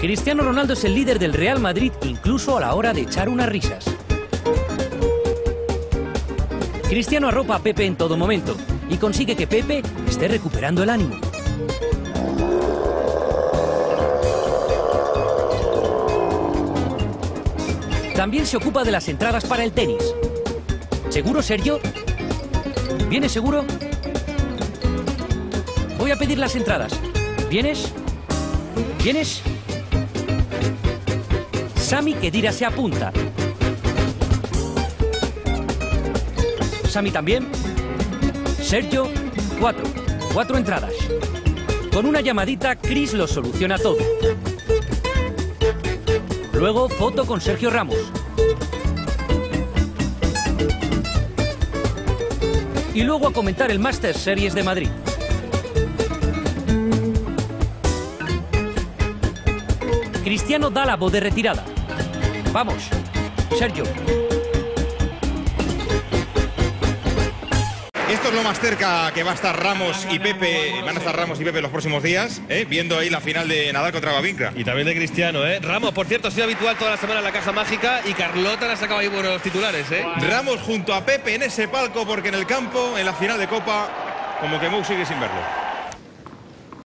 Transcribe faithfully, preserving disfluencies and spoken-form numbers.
Cristiano Ronaldo es el líder del Real Madrid incluso a la hora de echar unas risas. Cristiano arropa a Pepe en todo momento y consigue que Pepe esté recuperando el ánimo. También se ocupa de las entradas para el tenis. ¿Seguro, Sergio? ¿Vienes seguro? Voy a pedir las entradas. ¿Vienes? ¿Vienes? Sami Khedira se apunta. Sami también. Sergio, cuatro. Cuatro entradas. Con una llamadita, Chris lo soluciona todo. Luego, foto con Sergio Ramos. Y luego a comentar el Masters Series de Madrid. Cristiano da la voz de retirada. Vamos, Sergio. Esto es lo más cerca que va a estar Ramos y Pepe, van a estar Ramos y Pepe los próximos días, ¿eh? Viendo ahí la final de Nadal contra Wawrinka. Y también de Cristiano, ¿eh? Ramos, por cierto, ha sido habitual toda la semana en la caja mágica y Carlota le ha sacado ahí buenos titulares, ¿eh? Ramos junto a Pepe en ese palco porque en el campo, en la final de Copa, como que Mou sigue sin verlo.